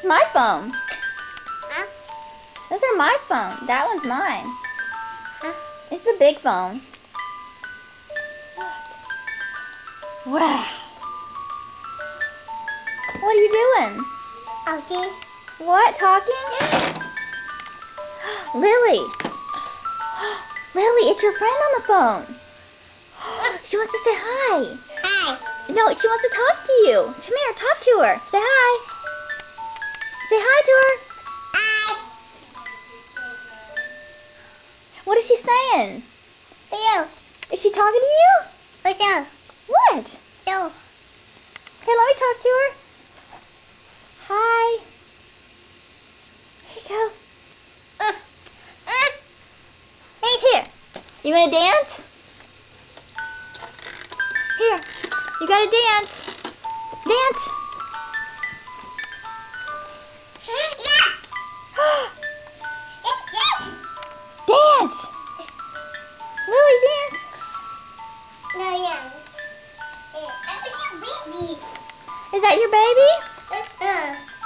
my phone. Huh? Those are my phone. That one's mine. Huh? It's a big phone. Wow. What are you doing? Okay. What? Talking? Lily. Lily, it's your friend on the phone. She wants to say hi. Hi. No, she wants to talk to you. Come here, talk to her. Say hi. Say hi to her. Hi. What is she saying? Hello. Is she talking to you? Hello. What? Hello. Hey, let me talk to her. Hi. Here you go. Here. You want to dance? Here. You got to dance. Dance. Dance. Lily, dance. No, yeah. I'm your baby. Is that your baby?